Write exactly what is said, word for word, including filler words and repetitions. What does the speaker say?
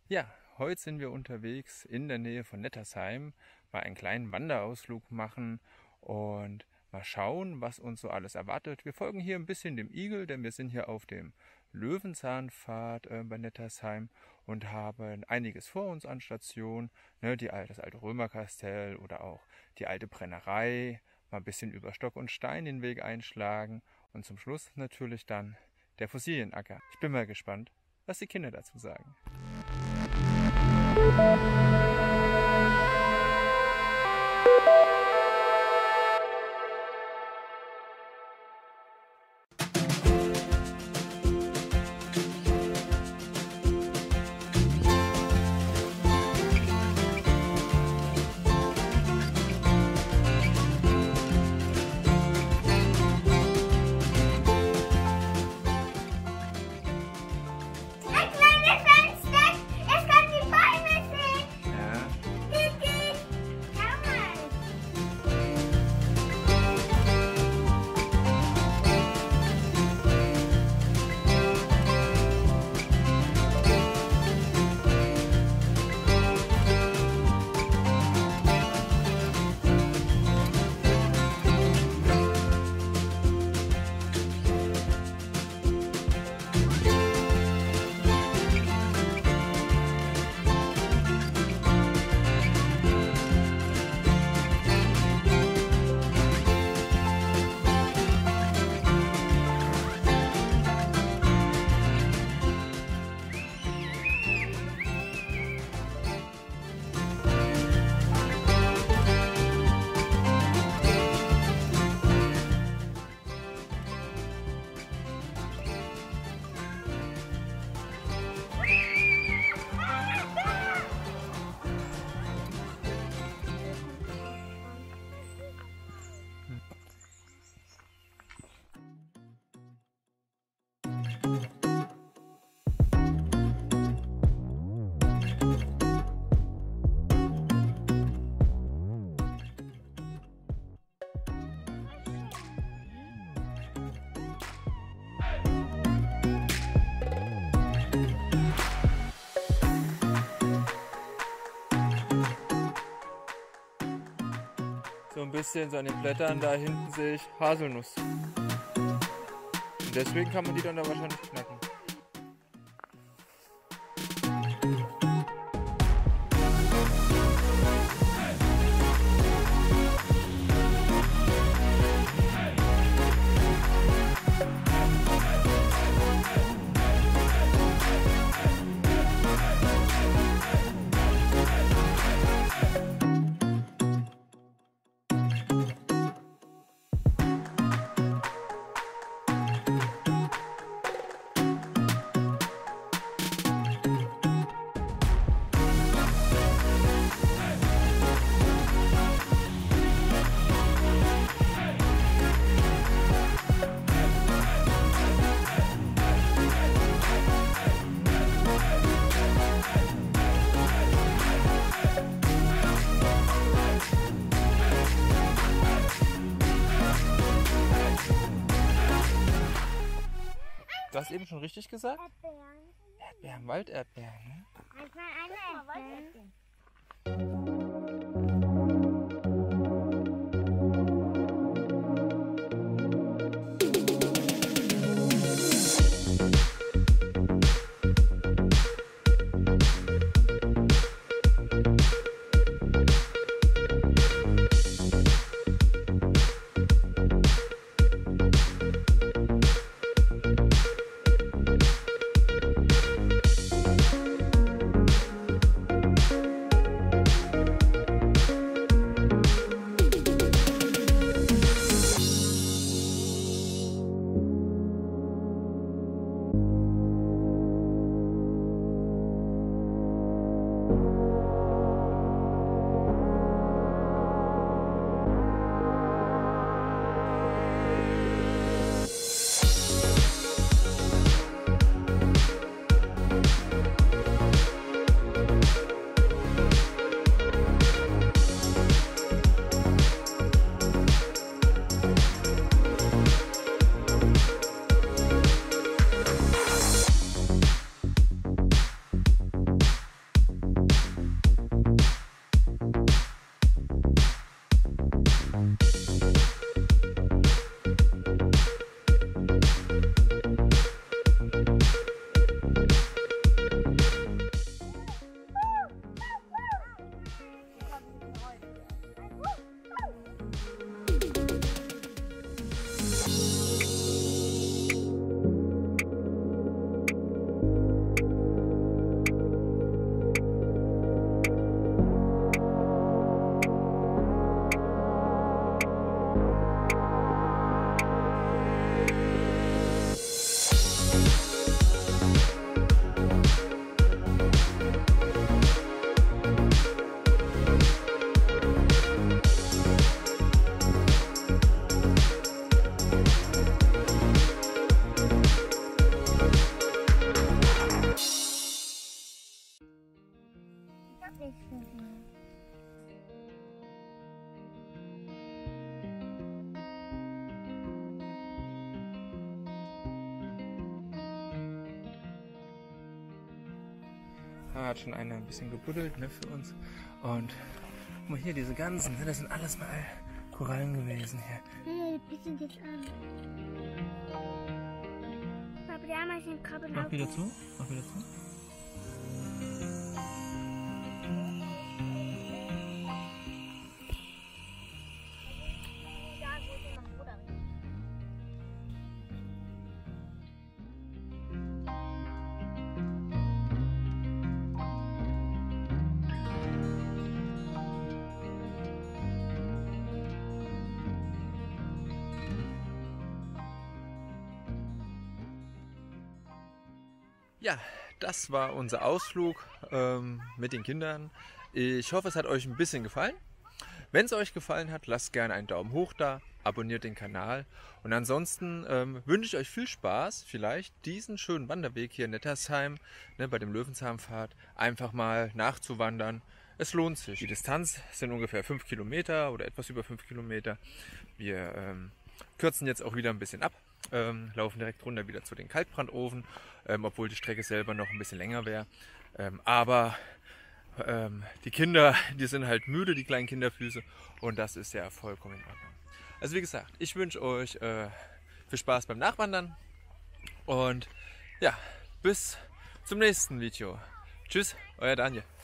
Ja, heute sind wir unterwegs in der Nähe von Nettersheim, mal einen kleinen Wanderausflug machen und mal schauen, was uns so alles erwartet. Wir folgen hier ein bisschen dem Igel, denn wir sind hier auf dem Löwenzahnpfad äh, bei Nettersheim und haben einiges vor uns an Stationen, ne, die, al- das alte Römerkastell oder auch die alte Brennerei, mal ein bisschen über Stock und Stein den Weg einschlagen und zum Schluss natürlich dann der Fossilienacker. Ich bin mal gespannt, was die Kinder dazu sagen. Ein kleines Fenster, es kann die Bäume sehen. Ja. Kiki, schau mal. So ein bisschen so an den Blättern, da hinten sehe ich Haselnuss. Und deswegen kann man die dann da wahrscheinlich knacken. Du hast eben schon richtig gesagt? Erdbeeren. Erdbeeren, Walderdbeeren. Ne? Manchmal eine Erdbeeren. Da hat schon einer ein bisschen gebuddelt, ne, für uns. Und guck mal hier, diese Ganzen, ne, das sind alles mal Korallen gewesen hier. Hey, die sind jetzt an. Aber die Ameisen kommen Mach auch. wieder zu, mach wieder zu. Ja, das war unser Ausflug ähm, mit den Kindern. Ich hoffe, es hat euch ein bisschen gefallen. Wenn es euch gefallen hat, lasst gerne einen Daumen hoch da, abonniert den Kanal und ansonsten ähm, wünsche ich euch viel Spaß, vielleicht diesen schönen Wanderweg hier in Nettersheim, ne, bei dem Löwenzahnpfad, einfach mal nachzuwandern. Es lohnt sich. Die Distanz sind ungefähr fünf Kilometer oder etwas über fünf Kilometer. Wir ähm, kürzen jetzt auch wieder ein bisschen ab. Ähm, laufen direkt runter wieder zu den Kaltbrandofen, ähm, obwohl die Strecke selber noch ein bisschen länger wäre. Ähm, aber ähm, die Kinder, die sind halt müde, die kleinen Kinderfüße, und das ist ja vollkommen in Ordnung. Also wie gesagt, ich wünsche euch äh, viel Spaß beim Nachwandern und ja, bis zum nächsten Video. Tschüss, euer Daniel.